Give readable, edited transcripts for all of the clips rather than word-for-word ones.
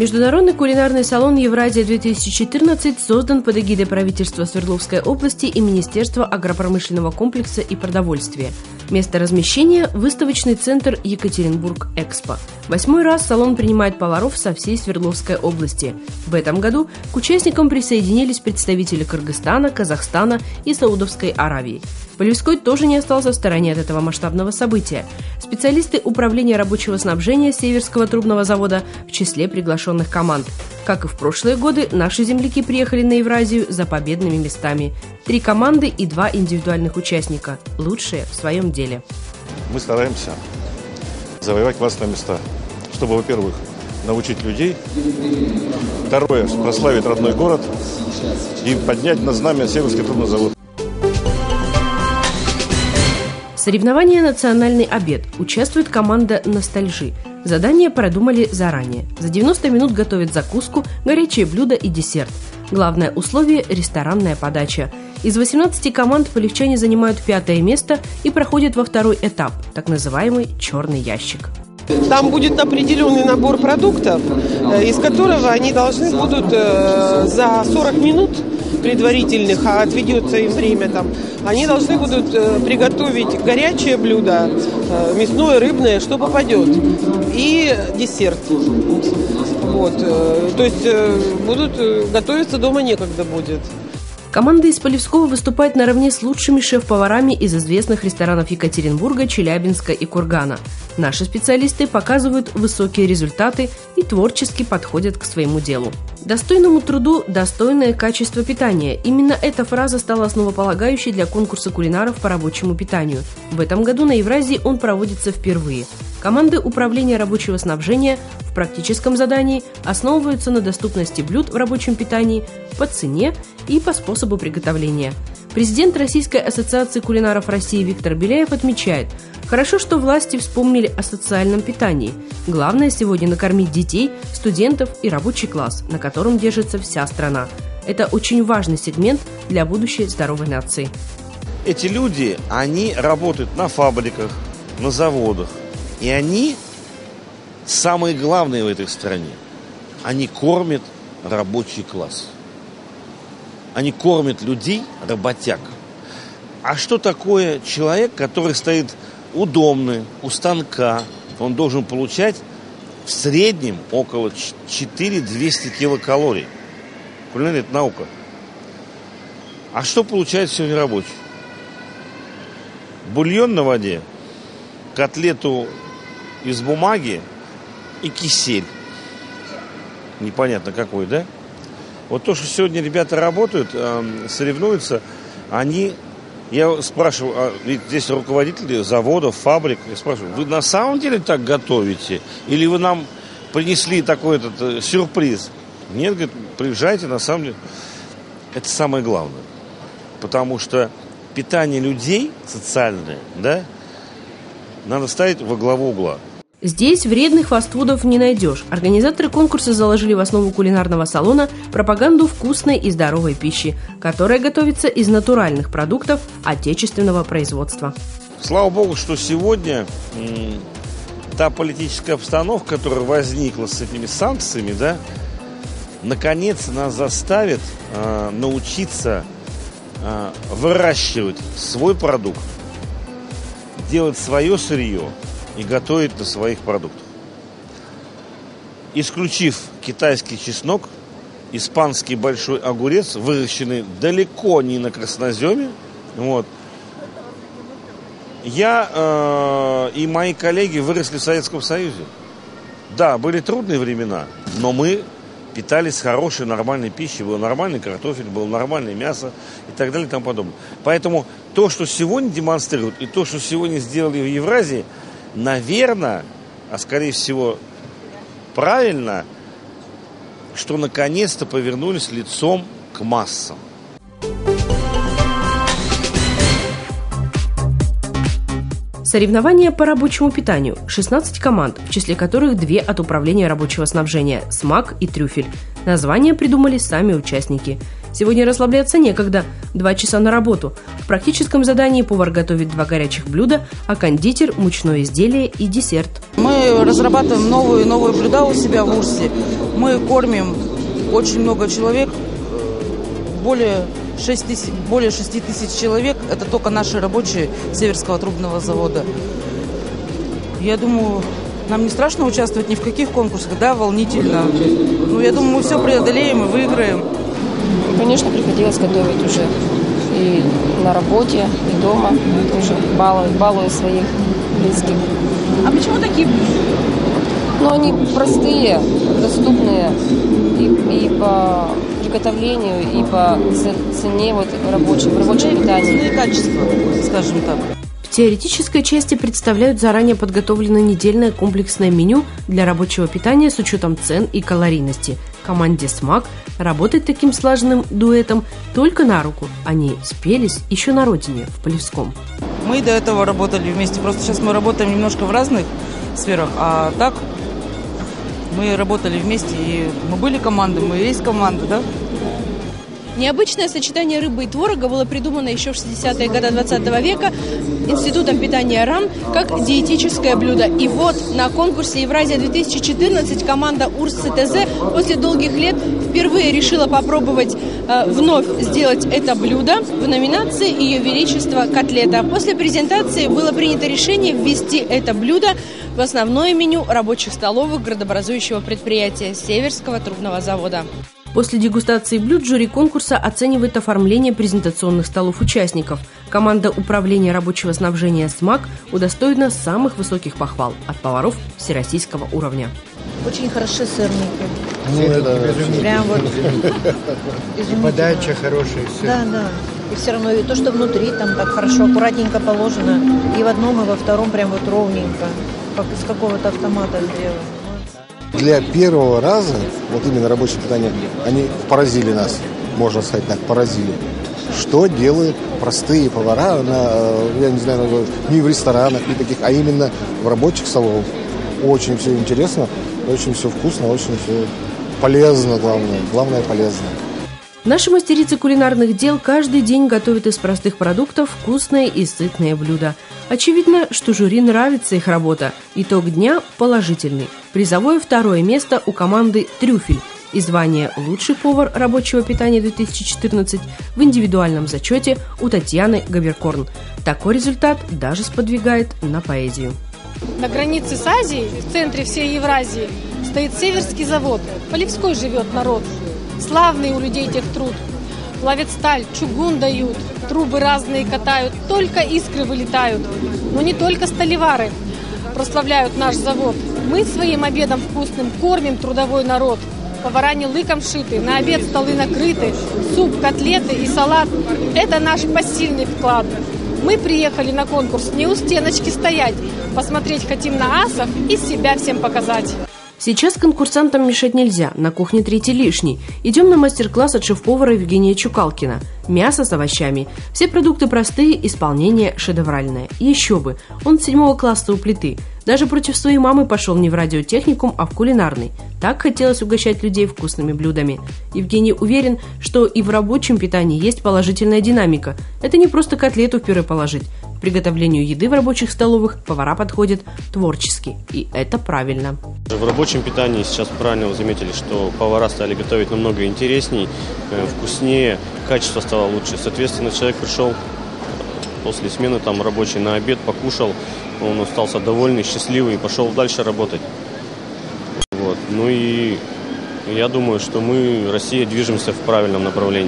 Международный кулинарный салон «Евразия-2014» создан под эгидой правительства Свердловской области и Министерства агропромышленного комплекса и продовольствия. Место размещения – выставочный центр «Екатеринбург-Экспо». 8-й раз салон принимает поваров со всей Свердловской области. В этом году к участникам присоединились представители Кыргызстана, Казахстана и Саудовской Аравии. Полевской тоже не остался в стороне от этого масштабного события. Специалисты Управления рабочего снабжения Северского трубного завода в числе приглашенных команд. Как и в прошлые годы, наши земляки приехали на Евразию за победными местами. 3 команды и 2 индивидуальных участника. Лучшие в своем деле. Мы стараемся завоевать классные места, чтобы, во-первых, научить людей, второе, прославить родной город и поднять на знамя Северский трубный завод. Соревнование «Национальный обед». Участвует команда «Ностальжи». Задание продумали заранее. За 90 минут готовят закуску, горячее блюдо и десерт. Главное условие – ресторанная подача. Из 18 команд полевчане занимают 5-е место и проходят во 2-й этап, так называемый «черный ящик». Там будет определенный набор продуктов, из которого они должны будут за 40 минут предварительных, а отведется им время там, они должны будут приготовить горячее блюдо, мясное, рыбное, что попадет, и десерт. Вот. То есть будут готовиться дома некогда будет. Команда из Полевского выступает наравне с лучшими шеф-поварами из известных ресторанов Екатеринбурга, Челябинска и Кургана. Наши специалисты показывают высокие результаты и творчески подходят к своему делу. Достойному труду – достойное качество питания. Именно эта фраза стала основополагающей для конкурса кулинаров по рабочему питанию. В этом году на Евразии он проводится впервые. Команды Управления рабочего снабжения в практическом задании основываются на доступности блюд в рабочем питании, по цене и по способу приготовления. Президент Российской ассоциации кулинаров России Виктор Беляев отмечает: хорошо, что власти вспомнили о социальном питании. Главное сегодня накормить детей, студентов и рабочий класс, на котором держится вся страна. Это очень важный сегмент для будущей здоровой нации. Эти люди, они работают на фабриках, на заводах. И они самые главные в этой стране. Они кормят рабочий класс. Они кормят людей, работяг. А что такое человек, который стоит у домны, у станка? Он должен получать в среднем около 4200 килокалорий. Кулинария – это наука. А что получает сегодня рабочий? Бульон на воде, котлету из бумаги и кисель. Непонятно какой, да? Вот то, что сегодня ребята работают, соревнуются, я спрашиваю, ведь здесь руководители заводов, фабрик, я спрашиваю, вы на самом деле так готовите? Или вы нам принесли такой сюрприз? Нет, говорит, приезжайте, на самом деле. Это самое главное. Потому что питание людей социальное, да, надо ставить во главу угла. Здесь вредных фастфудов не найдешь. Организаторы конкурса заложили в основу кулинарного салона пропаганду вкусной и здоровой пищи, которая готовится из натуральных продуктов отечественного производства. Слава богу, что сегодня та политическая обстановка, которая возникла с этими санкциями, да, наконец нас заставит научиться выращивать свой продукт, делать свое сырье и готовить на своих продуктах. Исключив китайский чеснок, испанский большой огурец, выращенный далеко не на красноземе, вот. Я и мои коллеги выросли в Советском Союзе. Да, были трудные времена, но мы питались хорошей, нормальной пищей. Был нормальный картофель, было нормальное мясо и так далее и тому подобное. Поэтому то, что сегодня демонстрируют, и то, что сегодня сделали в Евразии, наверное, а скорее всего правильно, что наконец-то повернулись лицом к массам. Соревнования по рабочему питанию. 16 команд, в числе которых 2 от Управления рабочего снабжения – «Смак» и «Трюфель». Названия придумали сами участники. Сегодня расслабляться некогда. 2 часа на работу. В практическом задании повар готовит 2 горячих блюда, а кондитер – мучное изделие и десерт. Мы разрабатываем новые блюда у себя в Урсе. Мы кормим очень много человек, более 6 тысяч человек. Это только наши рабочие Северского трубного завода. Я думаю, нам не страшно участвовать ни в каких конкурсах, да, волнительно. Но я думаю, мы все преодолеем и выиграем. Конечно, приходилось готовить уже и на работе, и дома. Тоже балую своих близких. А почему такие блюда? Но они простые, доступные и по приготовлению, и по цене в рабочем питании. И качество, скажем так. В теоретической части представляют заранее подготовленное недельное комплексное меню для рабочего питания с учетом цен и калорийности. Команде «Смак» работать таким слаженным дуэтом только на руку. Они спелись еще на родине, в Полевском. Мы до этого работали вместе, просто сейчас мы работаем немножко в разных сферах, а так мы работали вместе, и мы были командой, мы и есть команда, да? Необычное сочетание рыбы и творога было придумано еще в 60-е годы 20 века Институтом питания РАН как диетическое блюдо. И вот на конкурсе «Евразия-2014» команда УрсЦТЗ после долгих лет впервые решила попробовать вновь сделать это блюдо в номинации «Ее Величество котлета». После презентации было принято решение ввести это блюдо в основное меню рабочих столовых градообразующего предприятия Северского трубного завода. После дегустации блюд жюри конкурса оценивает оформление презентационных столов участников. Команда управления рабочего снабжения «СМАК» удостоена самых высоких похвал от поваров всероссийского уровня. Очень хороши сырники. Прям вот подача хорошая. Да. И все равно и то, что внутри там так хорошо, аккуратненько положено. И в одном, и во втором прям вот ровненько, как из какого-то автомата сделано. Для первого раза, вот именно рабочее питание, они поразили нас, можно сказать так, поразили. Что делают простые повара, я не знаю, не в ресторанах, не таких, а именно в рабочих столовых. Очень все интересно, очень все вкусно, очень все полезно, главное полезно. Наши мастерицы кулинарных дел каждый день готовят из простых продуктов вкусные и сытные блюда. Очевидно, что жюри нравится их работа. Итог дня положительный. Призовое 2 место у команды «Трюфель» и звание «Лучший повар рабочего питания 2014» в индивидуальном зачете у Татьяны Габеркорн. Такой результат даже сподвигает на поэзию. На границе с Азией, в центре всей Евразии, стоит Северский завод. Полевской живет народ. Славный у людей техтруд. Плавят сталь, чугун дают, трубы разные катают, только искры вылетают. Но не только сталевары прославляют наш завод. Мы своим обедом вкусным кормим трудовой народ. Повара не лыком шиты, на обед столы накрыты, суп, котлеты и салат – это наш посильный вклад. Мы приехали на конкурс не у стеночки стоять, посмотреть хотим на асов и себя всем показать. Сейчас конкурсантам мешать нельзя, на кухне 3-й лишний. Идем на мастер-класс от шеф-повара Евгения Чукалкина. Мясо с овощами. Все продукты простые, исполнение шедевральное. Еще бы, он с 7 класса у плиты. Даже против своей мамы пошел не в радиотехникум, а в кулинарный. Так хотелось угощать людей вкусными блюдами. Евгений уверен, что и в рабочем питании есть положительная динамика. Это не просто котлету в пюре положить. К приготовлению еды в рабочих столовых повара подходят творчески. И это правильно. В рабочем питании сейчас правильно вы заметили, что повара стали готовить намного интересней, вкуснее, качество стало лучше. Соответственно, человек пришел после смены рабочий на обед, покушал, он остался довольный, счастливый и пошел дальше работать. Вот. Ну и я думаю, что мы, Россия, движемся в правильном направлении.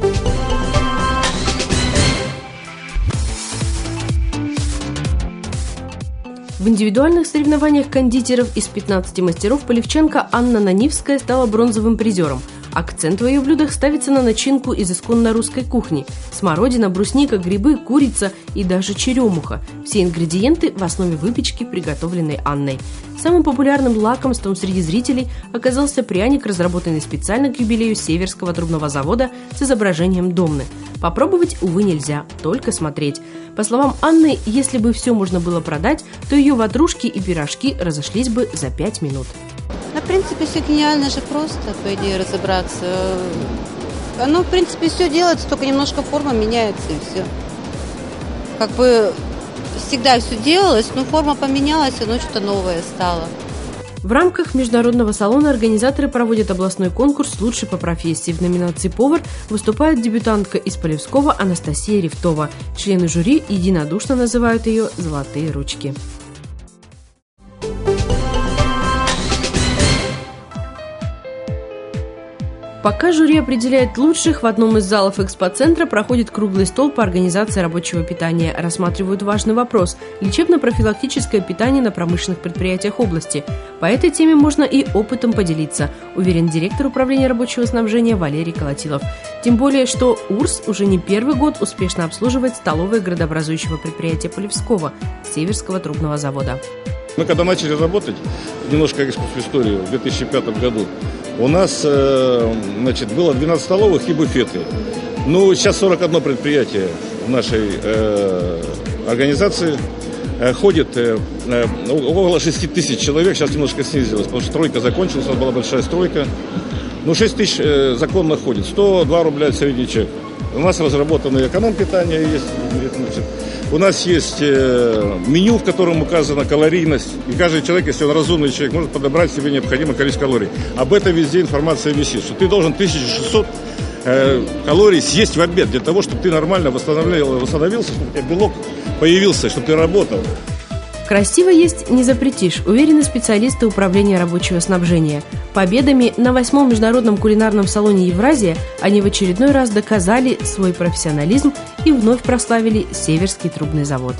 В индивидуальных соревнованиях кондитеров из 15 мастеров полевчанка Анна Нанивская стала бронзовым призером. Акцент в ее блюдах ставится на начинку из исконно русской кухни – смородина, брусника, грибы, курица и даже черемуха. Все ингредиенты в основе выпечки, приготовленной Анной. Самым популярным лакомством среди зрителей оказался пряник, разработанный специально к юбилею Северского трубного завода с изображением Домны. Попробовать, увы, нельзя, только смотреть. По словам Анны, если бы все можно было продать, то ее ватрушки и пирожки разошлись бы за 5 минут. В принципе, все гениально же просто, по идее, разобраться. Оно, в принципе, все делается, только немножко форма меняется и все. Как бы всегда все делалось, но форма поменялась, оно что-то новое стало. В рамках международного салона организаторы проводят областной конкурс «Лучший по профессии». В номинации «Повар» выступает дебютантка из Полевского Анастасия Рифтова. Члены жюри единодушно называют ее «Золотые ручки». Пока жюри определяет лучших, в одном из залов экспоцентра проходит круглый стол по организации рабочего питания. Рассматривают важный вопрос – лечебно-профилактическое питание на промышленных предприятиях области. По этой теме можно и опытом поделиться, уверен директор управления рабочего снабжения Валерий Колотилов. Тем более, что УРС уже не первый год успешно обслуживает столовые градообразующего предприятия Полевского – Северского трубного завода. Мы когда начали работать, немножко экскурс в историю, в 2005 году, у нас было 12 столовых и буфеты. Ну, сейчас 41 предприятие в нашей организации. Ходит около 6 тысяч человек, сейчас немножко снизилось, потому что стройка закончилась, у нас была большая стройка. Ну, 6 тысяч законно ходит, 102 рубля средний чек. У нас разработано эконом-питание есть. У нас есть меню, в котором указана калорийность. И каждый человек, если он разумный человек, может подобрать себе необходимое количество калорий. Об этом везде информация висит, что ты должен 1600 калорий съесть в обед для того, чтобы ты нормально восстановился, чтобы у тебя белок появился, чтобы ты работал. Красиво есть не запретишь, уверены специалисты управления рабочего снабжения. Победами на 8-м международном кулинарном салоне «Евразия» они в очередной раз доказали свой профессионализм и вновь прославили Северский трубный завод.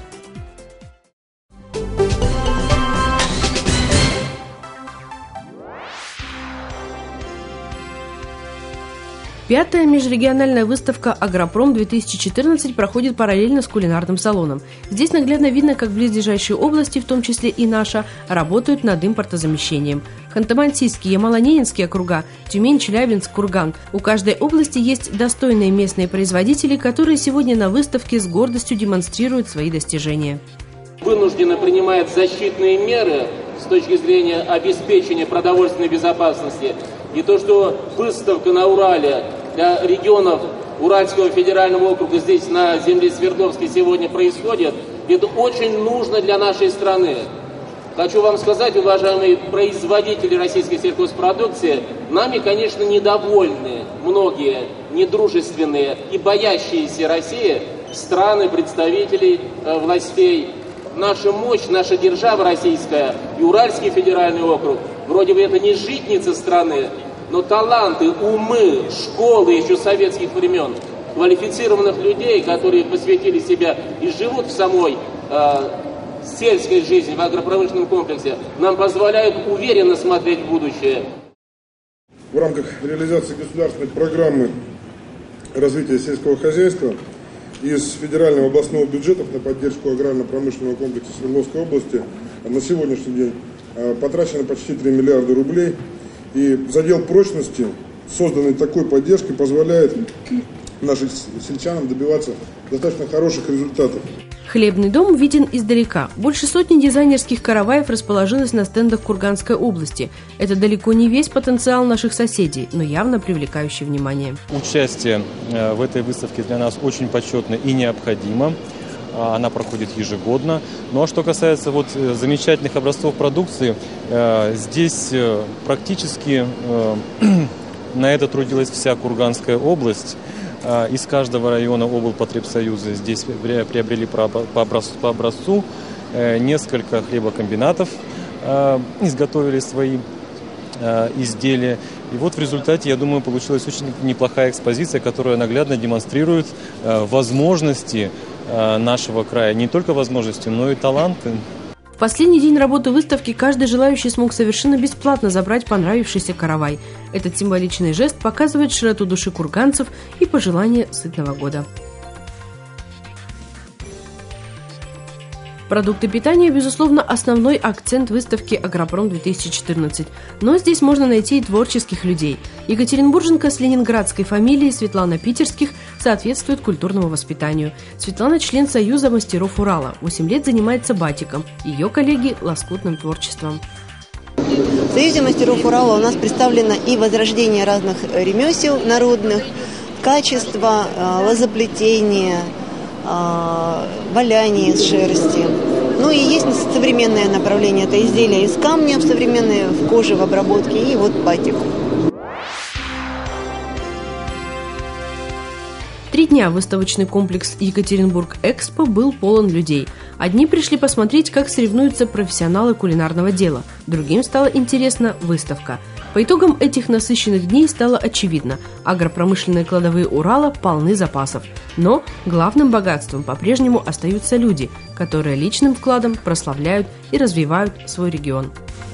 Пятая межрегиональная выставка «Агропром-2014» проходит параллельно с кулинарным салоном. Здесь наглядно видно, как близлежащие области, в том числе и наша, работают над импортозамещением. Ханты-Мансийский, Ямало-Ненецкий округа, Тюмень, Челябинск, Курган. У каждой области есть достойные местные производители, которые сегодня на выставке с гордостью демонстрируют свои достижения. Вынуждены принимать защитные меры с точки зрения обеспечения продовольственной безопасности. И то, что выставка на Урале для регионов Уральского федерального округа здесь на земле Свердловской сегодня происходит, это очень нужно для нашей страны. Хочу вам сказать, уважаемые производители российской сельхозпродукции, нами, конечно, недовольны многие недружественные и боящиеся России страны, представителей властей. Наша мощь, наша держава российская и Уральский федеральный округ, вроде бы это не житница страны, но таланты, умы, школы еще советских времен, квалифицированных людей, которые посвятили себя и живут в самой сельской жизни, в агропромышленном комплексе, нам позволяют уверенно смотреть в будущее. В рамках реализации государственной программы развития сельского хозяйства из федерального областного бюджета на поддержку аграрно-промышленного комплекса Свердловской области на сегодняшний день потрачено почти 3 миллиарда рублей. И задел прочности, созданный такой поддержкой, позволяет нашим сельчанам добиваться достаточно хороших результатов. Хлебный дом виден издалека. Больше сотни дизайнерских караваев расположилось на стендах Курганской области. Это далеко не весь потенциал наших соседей, но явно привлекающий внимание. Участие в этой выставке для нас очень почетно и необходимо. Она проходит ежегодно. Ну а что касается замечательных образцов продукции, здесь практически на это трудилась вся Курганская область. Из каждого района облпотребсоюза здесь приобрели по образцу несколько хлебокомбинатов, изготовили свои изделия. И в результате, я думаю, получилась очень неплохая экспозиция, которая наглядно демонстрирует возможности нашего края. Не только возможности, но и таланты. В последний день работы выставки каждый желающий смог совершенно бесплатно забрать понравившийся каравай. Этот символичный жест показывает широту души курганцев и пожелание сытного года. Продукты питания, безусловно, основной акцент выставки «Агропром-2014». Но здесь можно найти и творческих людей. Екатеринбурженка с ленинградской фамилией Светлана Питерских соответствует культурному воспитанию. Светлана – член Союза мастеров Урала. 8 лет занимается батиком. Ее коллеги – лоскутным творчеством. В Союзе мастеров Урала у нас представлено и возрождение разных ремесел народных, качество лозоплетения, валяние из шерсти. Ну и есть современное направление, это изделия из камня, современные в коже, в обработке, и вот батик. 3 дня выставочный комплекс Екатеринбург-Экспо был полон людей. Одни пришли посмотреть, как соревнуются профессионалы кулинарного дела, другим стала интересна выставка. По итогам этих насыщенных дней стало очевидно – агропромышленные кладовые Урала полны запасов. Но главным богатством по-прежнему остаются люди, которые личным вкладом прославляют и развивают свой регион.